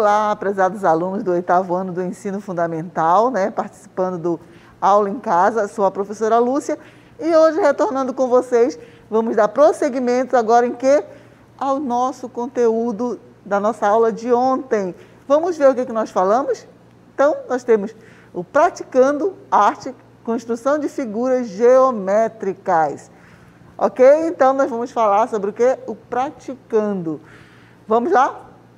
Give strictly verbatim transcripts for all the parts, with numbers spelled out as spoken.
Olá, prezados alunos do oitavo ano do ensino fundamental, né, participando do Aula em Casa, sou a professora Lúcia e hoje retornando com vocês, vamos dar prosseguimento agora em que? Ao nosso conteúdo da nossa aula de ontem. Vamos ver o que, que nós falamos? Então, nós temos o Praticando Arte, Construção de Figuras Geométricas. Ok? Então, nós vamos falar sobre o que? O praticando. Vamos lá?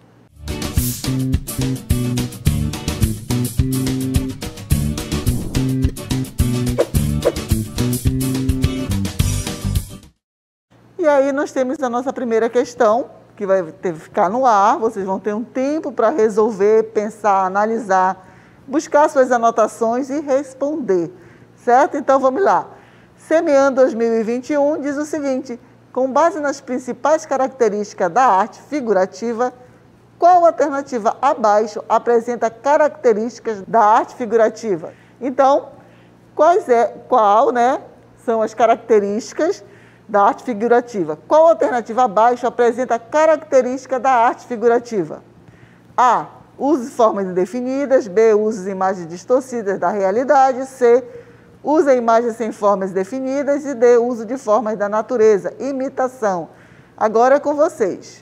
E aí nós temos a nossa primeira questão, que vai ter que ficar no ar, vocês vão ter um tempo para resolver, pensar, analisar, buscar suas anotações e responder, certo? Então vamos lá. Semeando dois mil e vinte e um diz o seguinte: com base nas principais características da arte figurativa, qual alternativa abaixo apresenta características da arte figurativa? Então, quais é, qual, né, são as características da arte figurativa? Qual alternativa abaixo apresenta característica da arte figurativa? A. Uso de formas indefinidas. B. Uso de imagens distorcidas da realidade. C. Usa imagens sem formas definidas. E D. Uso de formas da natureza. Imitação. Agora é com vocês.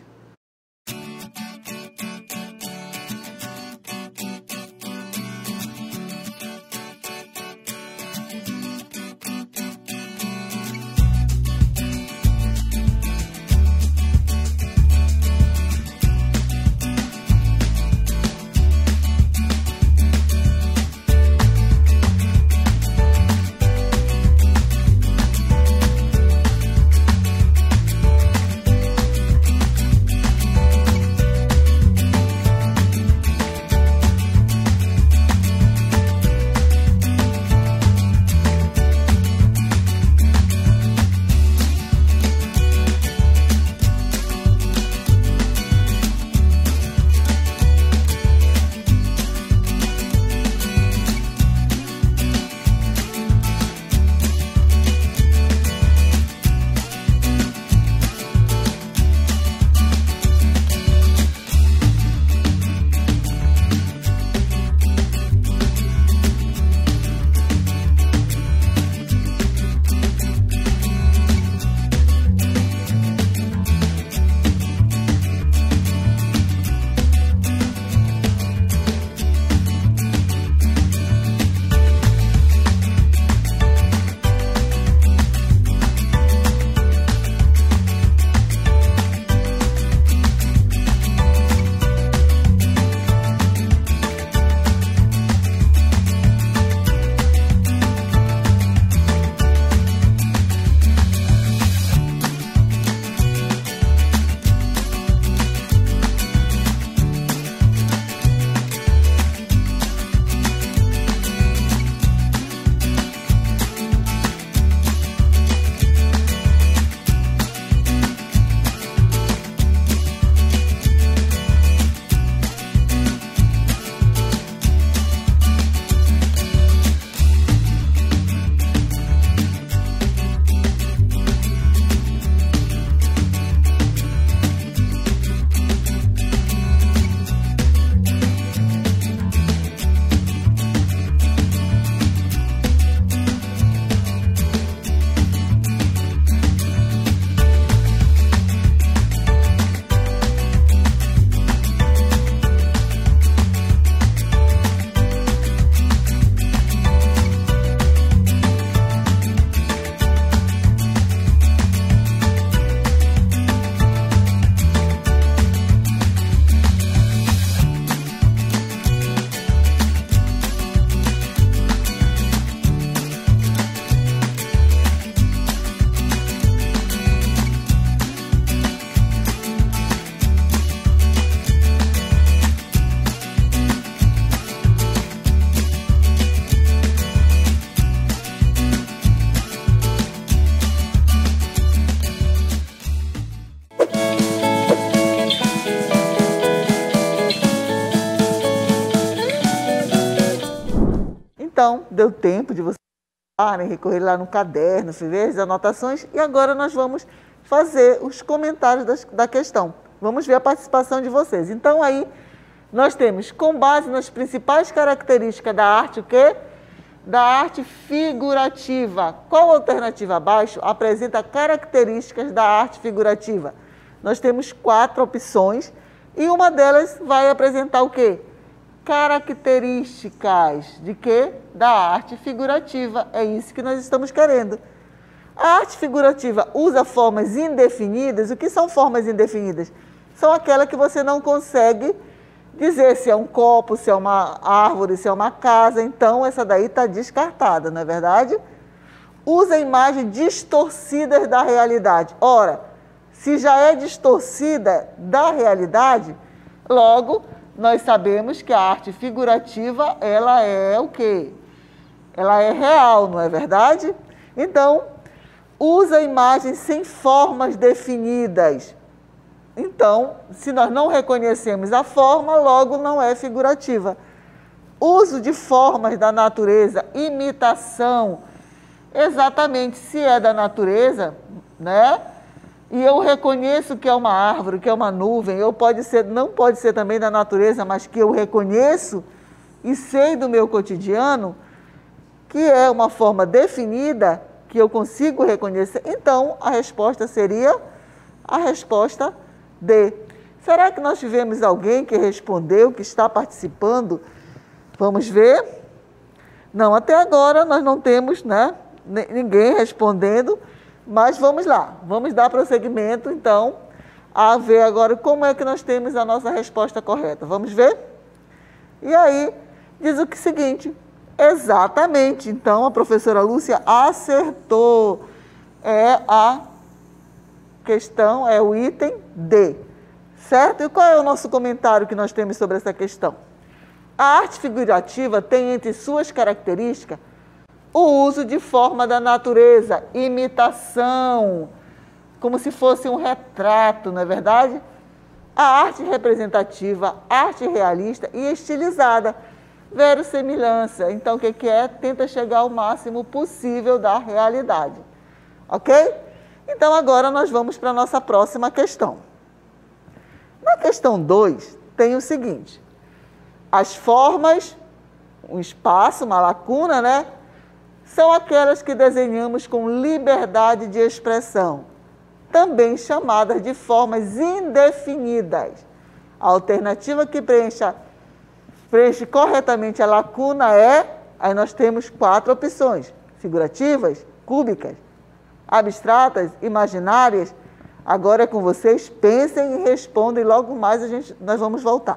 Então, deu tempo de vocês recorrer lá no caderno, ver as anotações, e agora nós vamos fazer os comentários das, da questão. Vamos ver a participação de vocês. Então, aí, Nós temos, com base nas principais características da arte, o quê? Da arte figurativa. Qual alternativa abaixo apresenta características da arte figurativa? Nós temos quatro opções e uma delas vai apresentar o quê? Características de quê? Da arte figurativa. É isso que nós estamos querendo. A arte figurativa usa formas indefinidas. O que são formas indefinidas? São aquelas que você não consegue dizer se é um copo, se é uma árvore, se é uma casa. Então, essa daí está descartada, não é verdade? Usa imagens distorcidas da realidade. Ora, se já é distorcida da realidade, logo, nós sabemos que a arte figurativa, ela é o quê? Ela é real, não é verdade? Então, usa imagens sem formas definidas. Então, se nós não reconhecemos a forma, logo não é figurativa. Uso de formas da natureza, imitação, exatamente, se é da natureza, né? E eu reconheço que é uma árvore, que é uma nuvem, eu pode ser, não pode ser também da natureza, mas que eu reconheço e sei do meu cotidiano, que é uma forma definida, que eu consigo reconhecer, então a resposta seria a resposta D. Será que nós tivemos alguém que respondeu, que está participando? Vamos ver? Não, até agora nós não temos, né, ninguém respondendo, mas vamos lá, vamos dar prosseguimento, então, a ver agora como é que nós temos a nossa resposta correta. Vamos ver? E aí, diz o que seguinte, exatamente, então a professora Lúcia acertou, é a questão, é o item D, certo? E qual é o nosso comentário que nós temos sobre essa questão? A arte figurativa tem entre suas características o uso de forma da natureza, imitação, como se fosse um retrato, não é verdade? A arte representativa, arte realista e estilizada, verossimilhança. Então, o que que é? Tenta chegar ao máximo possível da realidade. Ok? Então, agora nós vamos para a nossa próxima questão. Na questão dois, tem o seguinte. As formas, um espaço, uma lacuna, né? São aquelas que desenhamos com liberdade de expressão, também chamadas de formas indefinidas. A alternativa que preencha, preenche corretamente a lacuna é, aí nós temos quatro opções, figurativas, cúbicas, abstratas, imaginárias. Agora é com vocês, pensem e respondam e logo mais a gente, nós vamos voltar.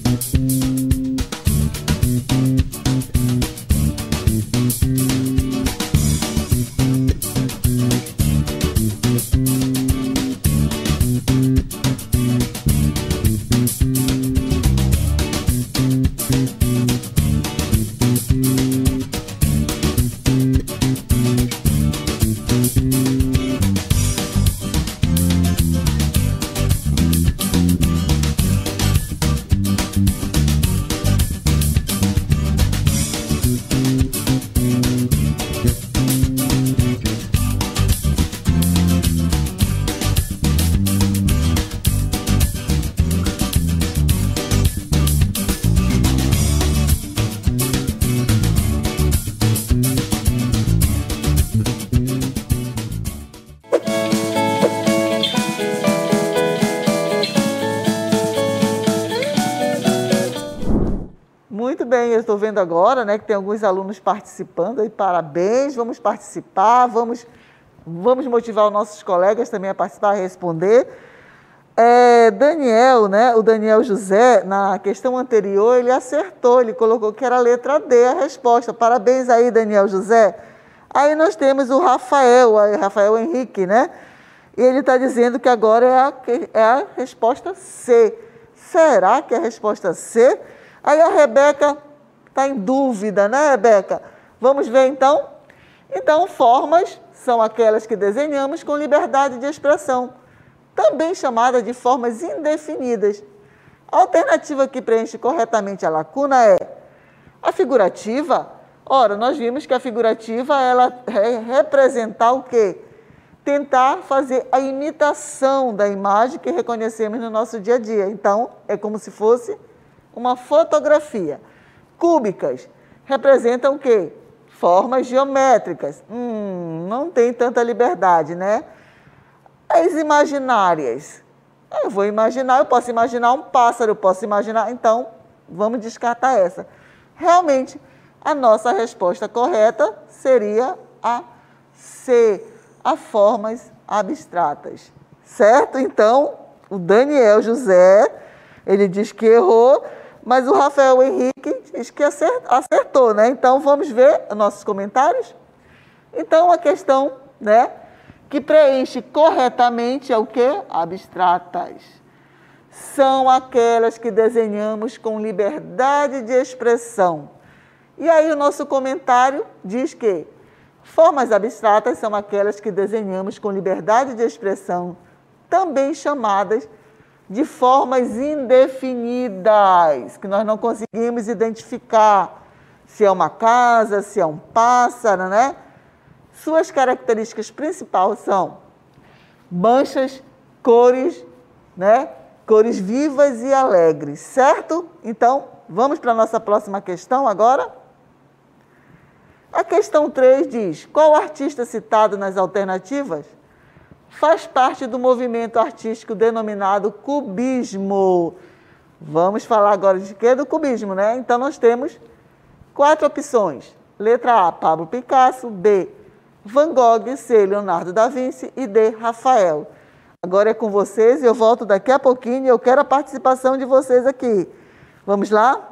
Muito bem, eu estou vendo agora, né, que tem alguns alunos participando, aí, parabéns, vamos participar, vamos, vamos motivar os nossos colegas também a participar e responder. É, Daniel, né, o Daniel José, na questão anterior, ele acertou, ele colocou que era a letra D a resposta. Parabéns aí, Daniel José. Aí nós temos o Rafael, o Rafael Henrique, né, e ele está dizendo que agora é a, é a resposta C. Será que é a resposta C? Aí a Rebeca está em dúvida, né, Rebeca? Vamos ver então? Então, formas são aquelas que desenhamos com liberdade de expressão, também chamada de formas indefinidas. A alternativa que preenche corretamente a lacuna é a figurativa. Ora, nós vimos que a figurativa, ela é representar o quê? Tentar fazer a imitação da imagem que reconhecemos no nosso dia a dia. Então, é como se fosse uma fotografia. Cúbicas representam o quê? Formas geométricas. Hum, não tem tanta liberdade, né? As imaginárias. Eu vou imaginar, eu posso imaginar um pássaro, eu posso imaginar... Então, vamos descartar essa. Realmente, a nossa resposta correta seria a C, a formas abstratas. Certo? Então, o Daniel José, ele diz que errou, mas o Rafael Henrique diz que acertou, né? Então, vamos ver nossos comentários? Então, a questão, né, que preenche corretamente é o quê? Abstratas. São aquelas que desenhamos com liberdade de expressão. E aí o nosso comentário diz que formas abstratas são aquelas que desenhamos com liberdade de expressão, também chamadas de formas indefinidas, que nós não conseguimos identificar se é uma casa, se é um pássaro, né? Suas características principais são manchas, cores, né? Cores vivas e alegres, certo? Então, vamos para a nossa próxima questão agora? A questão três diz: qual artista citado nas alternativas faz parte do movimento artístico denominado cubismo? Vamos falar agora de quê? Do cubismo, né? Então, nós temos quatro opções. Letra A, Pablo Picasso. B, Van Gogh. C, Leonardo da Vinci. E D, Rafael. Agora é com vocês e eu volto daqui a pouquinho e eu quero a participação de vocês aqui. Vamos lá?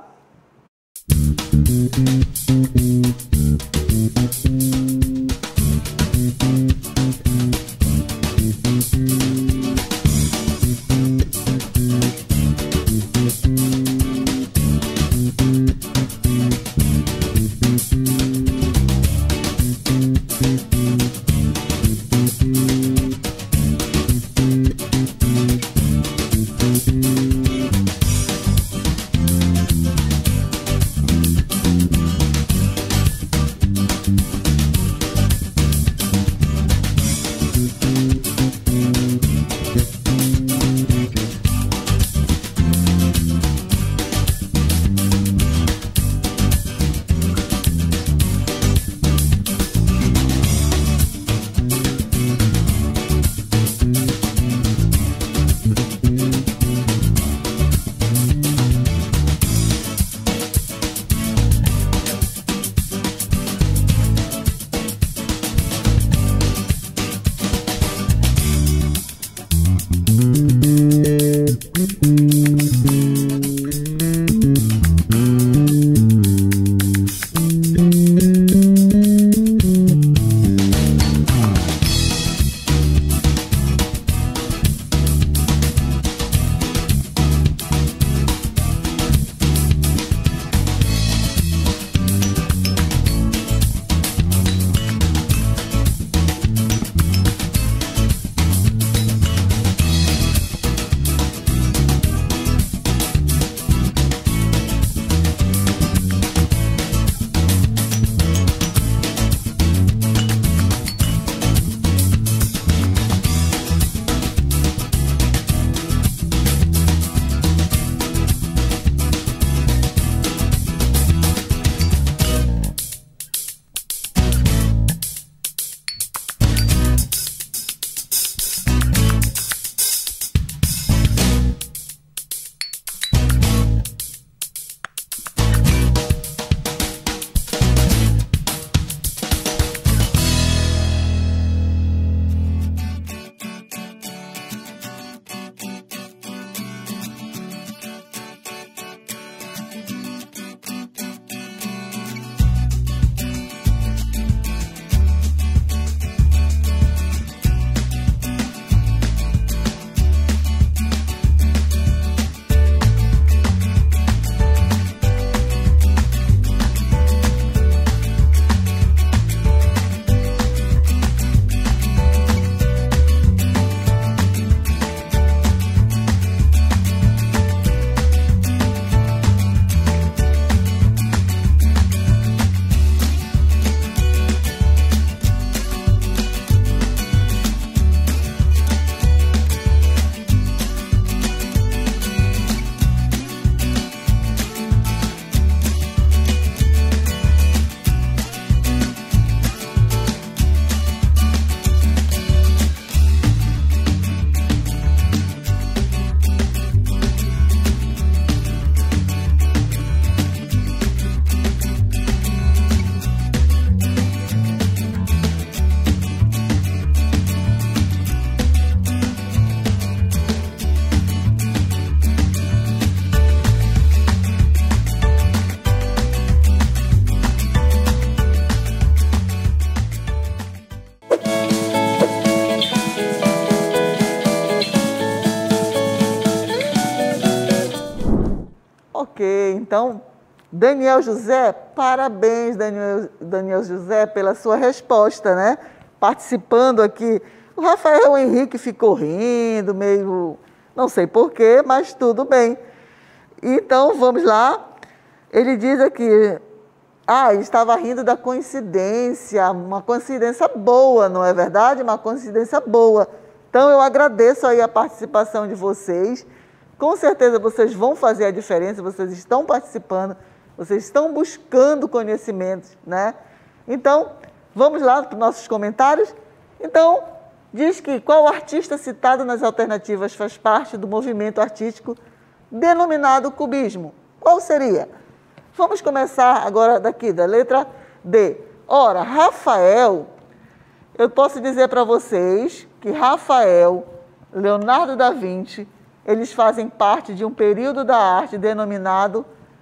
Ok, então, Daniel José, parabéns, Daniel, Daniel José, pela sua resposta, né? Participando aqui. O Rafael Henrique ficou rindo, meio, não sei porquê, mas tudo bem. Então, vamos lá. Ele diz aqui, ah, ele estava rindo da coincidência, uma coincidência boa, não é verdade? Uma coincidência boa. Então, eu agradeço aí a participação de vocês. Com certeza vocês vão fazer a diferença, vocês estão participando, vocês estão buscando conhecimentos, né? Então, vamos lá para os nossos comentários. Então, diz que qual artista citado nas alternativas faz parte do movimento artístico denominado cubismo? Qual seria? Vamos começar agora daqui, da letra D. Ora, Rafael, eu posso dizer para vocês que Rafael, Leonardo da Vinci, eles fazem parte de um período da arte denominado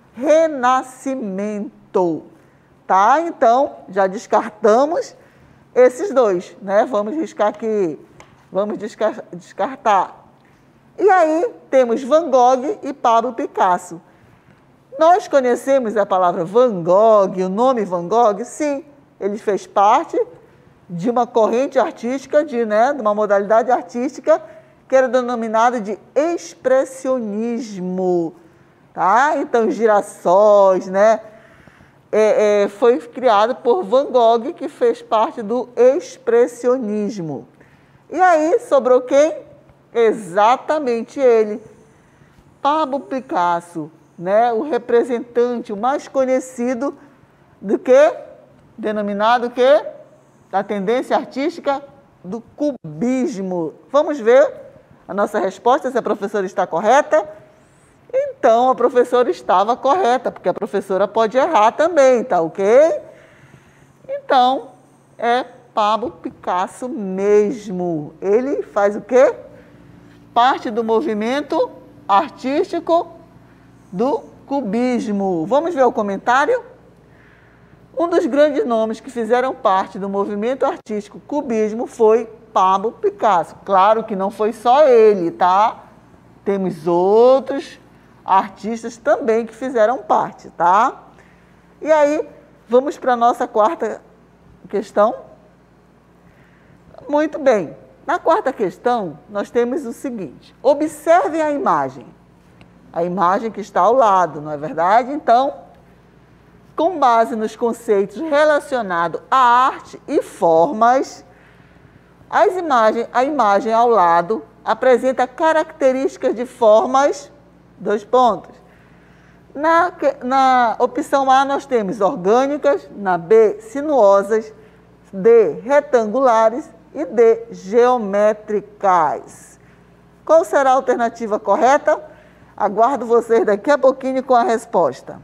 Renascimento, tá? Então, já descartamos esses dois, né? Vamos riscar aqui, vamos descartar. E aí, temos Van Gogh e Pablo Picasso. Nós conhecemos a palavra Van Gogh, o nome Van Gogh? Sim, ele fez parte de uma corrente artística, de, né, de uma modalidade artística que era denominada de expressionismo, tá? Então, girassóis, né? É, é, foi criado por Van Gogh, que fez parte do expressionismo. E aí, sobrou quem? Exatamente ele, Pablo Picasso, né? O representante, o mais conhecido do que? Denominado que? Da tendência artística do cubismo. Vamos ver a nossa resposta, se a professora está correta. Então, a professora estava correta, porque a professora pode errar também, tá ok? Então, é Pablo Picasso mesmo. Ele faz o quê? Parte do movimento artístico do cubismo. Vamos ver o comentário? Um dos grandes nomes que fizeram parte do movimento artístico cubismo foi Pablo Picasso. Claro que não foi só ele, tá? Temos outros artistas também que fizeram parte, tá? E aí, vamos para a nossa quarta questão. Muito bem. Na quarta questão, nós temos o seguinte. Observem a imagem. A imagem que está ao lado, não é verdade? Então, com base nos conceitos relacionados à arte e formas, as imagens, a imagem ao lado apresenta características de formas, dois pontos. Na, na opção A, nós temos orgânicas, na B, sinuosas, D, retangulares e D, geométricas. Qual será a alternativa correta? Aguardo vocês daqui a pouquinho com a resposta.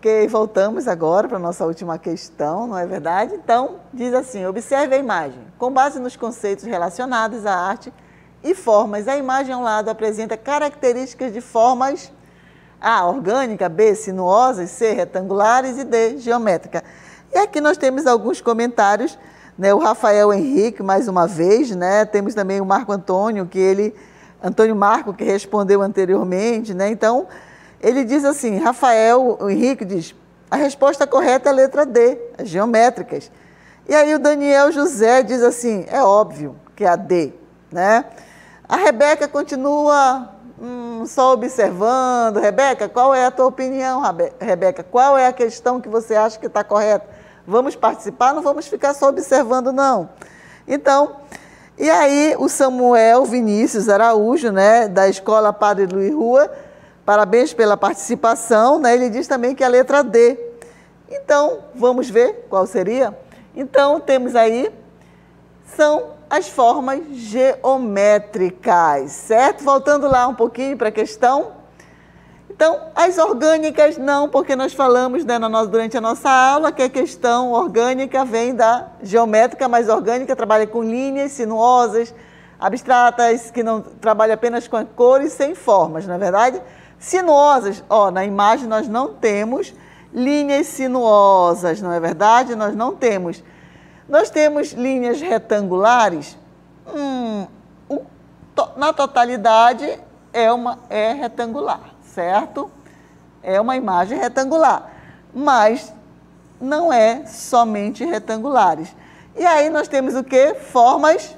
Ok, voltamos agora para a nossa última questão, não é verdade? Então, diz assim, observe a imagem. Com base nos conceitos relacionados à arte e formas, a imagem ao lado apresenta características de formas A, orgânica, B, sinuosas, C, retangulares e D, geométrica. E aqui nós temos alguns comentários, né? O Rafael Henrique, mais uma vez, né? Temos também o Marco Antônio, que ele, Antônio Marco, que respondeu anteriormente, né? Então, ele diz assim, Rafael Henrique diz, a resposta correta é a letra D, as geométricas. E aí o Daniel José diz assim, é óbvio que é a D, né? A Rebeca continua hum, só observando. Rebeca, qual é a tua opinião, Rebeca? Qual é a questão que você acha que está correta? Vamos participar? Não vamos ficar só observando, não. Então, e aí o Samuel Vinícius Araújo, né, da Escola Padre Luiz Rua, parabéns pela participação, né? Ele diz também que é a letra D. Então, vamos ver qual seria? Então, temos aí, são as formas geométricas, certo? Voltando lá um pouquinho para a questão. Então, as orgânicas não, porque nós falamos, né, na nossa, durante a nossa aula que a questão orgânica vem da geométrica, mas orgânica trabalha com linhas sinuosas, abstratas, que não trabalha apenas com cores sem formas, não é verdade? Sinuosas, ó, na imagem nós não temos linhas sinuosas, não é verdade? Nós não temos. Nós temos linhas retangulares, hum, o, to, na totalidade é, uma, é retangular, certo? É uma imagem retangular, mas não é somente retangulares. E aí nós temos o quê? Formas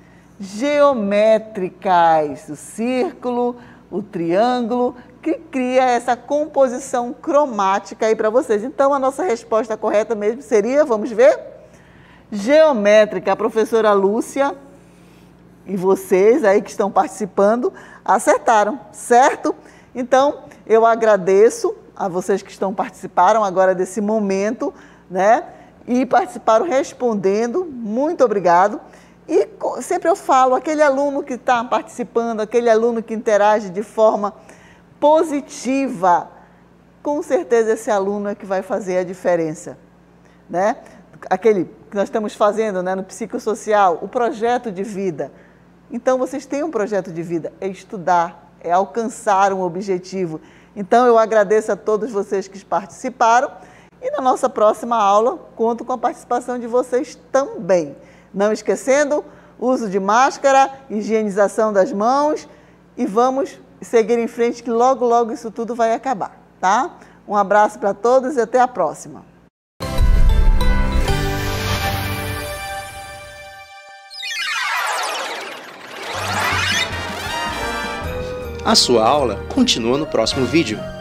geométricas, o círculo, o triângulo, que cria essa composição cromática aí para vocês. Então, a nossa resposta correta mesmo seria, vamos ver? Geométrica. A professora Lúcia e vocês aí que estão participando acertaram, certo? Então, eu agradeço a vocês que estão participaram agora desse momento, né? E participaram respondendo. Muito obrigado. E sempre eu falo, aquele aluno que está participando, aquele aluno que interage de forma positiva, com certeza esse aluno é que vai fazer a diferença, né? Aquele que nós estamos fazendo, né, no psicossocial, o projeto de vida. Então, vocês têm um projeto de vida, é estudar, é alcançar um objetivo. Então, eu agradeço a todos vocês que participaram e na nossa próxima aula, conto com a participação de vocês também. Não esquecendo, uso de máscara, higienização das mãos e vamos seguir em frente que logo, logo isso tudo vai acabar, tá? Um abraço para todos e até a próxima. A sua aula continua no próximo vídeo.